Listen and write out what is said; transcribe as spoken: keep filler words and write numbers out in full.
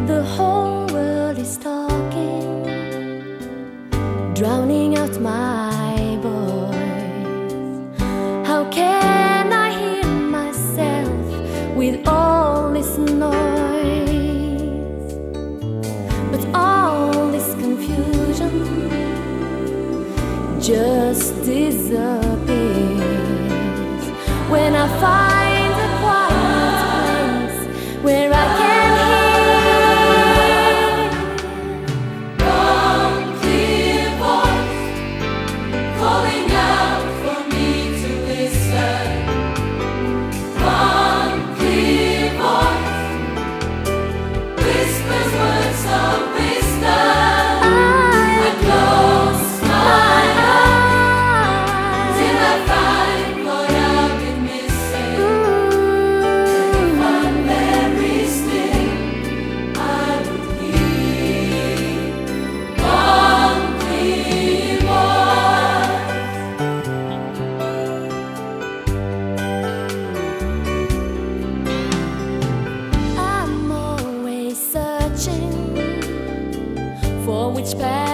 The whole world is talking, drowning out my voice. How can I hear myself with all this noise? But all this confusion just disappears when I find a quiet place where I can for which path